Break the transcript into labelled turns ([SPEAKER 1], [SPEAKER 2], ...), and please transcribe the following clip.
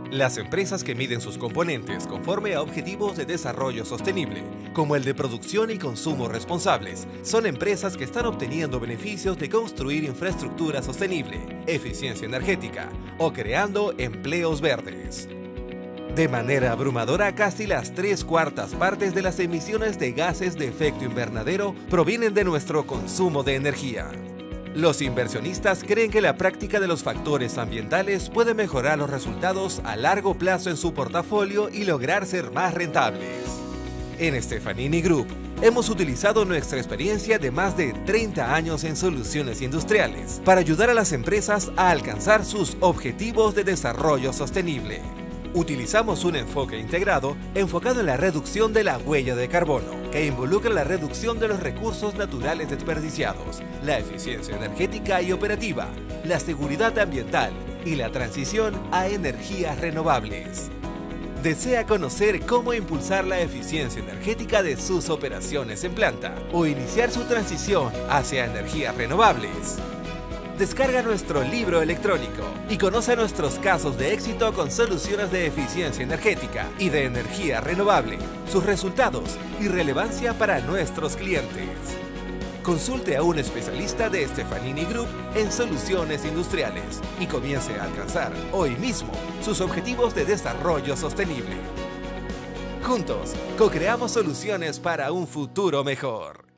[SPEAKER 1] Las empresas que miden sus componentes conforme a objetivos de desarrollo sostenible, como el de producción y consumo responsables, son empresas que están obteniendo beneficios de construir infraestructura sostenible, eficiencia energética o creando empleos verdes. De manera abrumadora, casi las 3/4 partes de las emisiones de gases de efecto invernadero provienen de nuestro consumo de energía. Los inversionistas creen que la práctica de los factores ambientales puede mejorar los resultados a largo plazo en su portafolio y lograr ser más rentables. En Stefanini Group, hemos utilizado nuestra experiencia de más de 30 años en soluciones industriales para ayudar a las empresas a alcanzar sus objetivos de desarrollo sostenible. Utilizamos un enfoque integrado enfocado en la reducción de la huella de carbono, que involucra la reducción de los recursos naturales desperdiciados, la eficiencia energética y operativa, la seguridad ambiental y la transición a energías renovables. ¿Desea conocer cómo impulsar la eficiencia energética de sus operaciones en planta o iniciar su transición hacia energías renovables? Descarga nuestro libro electrónico y conoce nuestros casos de éxito con soluciones de eficiencia energética y de energía renovable, sus resultados y relevancia para nuestros clientes. Consulte a un especialista de Stefanini Group en soluciones industriales y comience a alcanzar hoy mismo sus objetivos de desarrollo sostenible. Juntos, co-creamos soluciones para un futuro mejor.